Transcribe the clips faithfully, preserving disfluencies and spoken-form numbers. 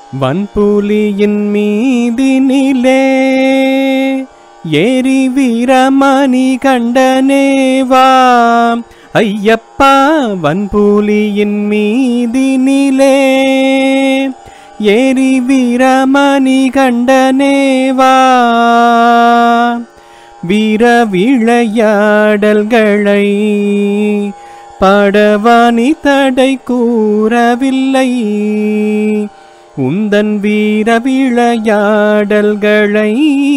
வன்புலியின் மீதினிலே ஏறி வீரமணி கண்டனேவா ஐயப்பா. வன்புலியின் மீதினிலே ஏறி வீரமணி கண்டனேவா. வீர விளையாடல்களை படவானி தடை கூறவில்லை. உந்தன் வீர விளையாடல்களை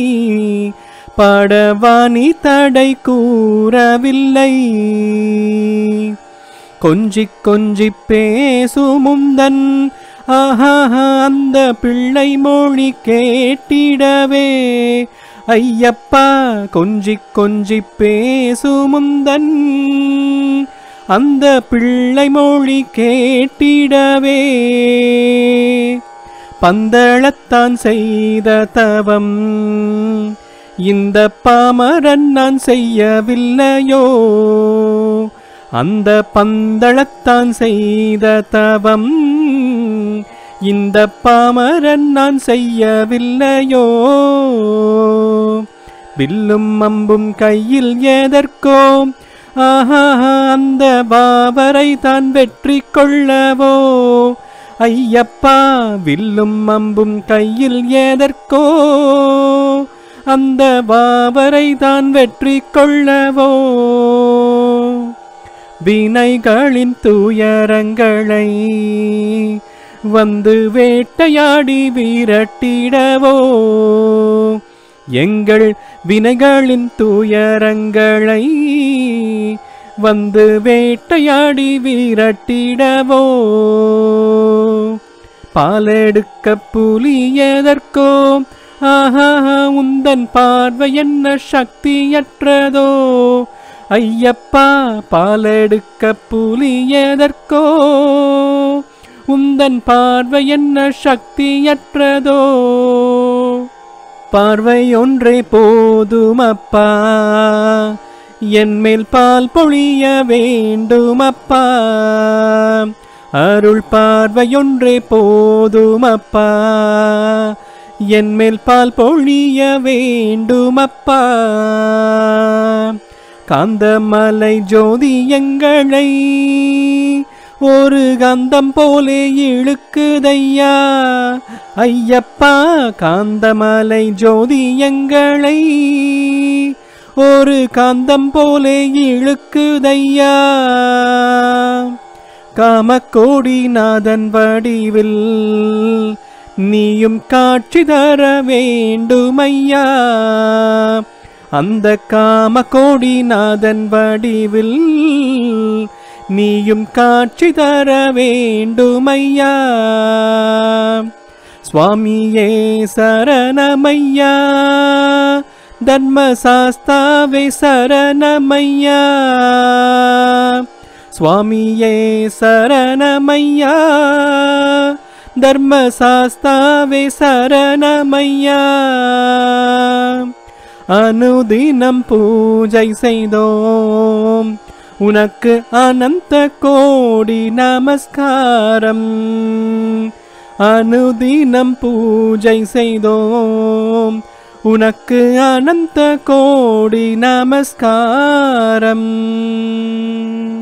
படவானி தடை கூறவில்லை. கொஞ்சி கொஞ்சி பேசுமுந்தன் ஆஹா அந்த பிள்ளை மொழி கேட்டிடவே ஐயப்பா. கொஞ்சி கொஞ்சி பேசுமுந்தன் அந்த பிள்ளை மொழி கேட்டிடவே. பந்தளத்தான் செய்த தவம் இந்த பாமரன் நான் செய்யவில்லையோ. அந்த பந்தளத்தான் செய்த தவம் இந்த பாமரன் நான் செய்யவில்லையோ. வில்லும் அம்பும் கையில் எதற்கோ ஆஹா அந்த பாவரை தான் வெற்றி கொள்ளவோ ஐயப்பா. வில்லும் அம்பும் கையில் எதற்கோ அந்த பாவரை தான் வெற்றி கொள்ளவோ. வினைகளின் துயரங்களை வந்து வேட்டையாடி விரட்டிடவோ. எங்கள் வினைகளின் துயரங்களை வந்து வேட்டையாடி விரட்டிடவோ. பாலெடுக்க புலி எதற்கோ ஆஹா உந்தன் பார்வை என்ன சக்தியற்றதோ ஐயப்பா. பாலெடுக்க புலி எதற்கோ உந்தன் பார்வை என்ன சக்தியற்றதோ. பார்வை ஒன்றே போதுமப்பா என்மேல் பால் பொழிய வேண்டுமப்பா. அருள் பார்வையொன்றே போதுமப்பா என்மேல் பால் பொழிய வேண்டுமப்பா. காந்தமலை ஜோதி எங்களை ஒரு கந்தம் போலே இழுக்குதையா ஐயப்பா. காந்தமலை ஜோதி எங்களை ஒரு காந்தம் போலே இழுக்குதையா. காமக்கோடி நாதன் வடிவில் நீயும் காட்சி தர வேண்டுமையா. அந்த காமக்கோடி நாதன் வடிவில் நீயும் காட்சி தர வேண்டுமையா. சுவாமியே சரணமையா தர்மசாஸ்தாவே சரணமையா. சுவாமியே சரணமையா தர்மசாஸ்தாவே சரணமையா. அனுதினம் பூஜை செய்தோம் உனக்கு அனந்த கோடி நமஸ்காரம். அனுதினம் பூஜை செய்தோம் உனக்கு அனந்த கோடி நமஸ்காரம்.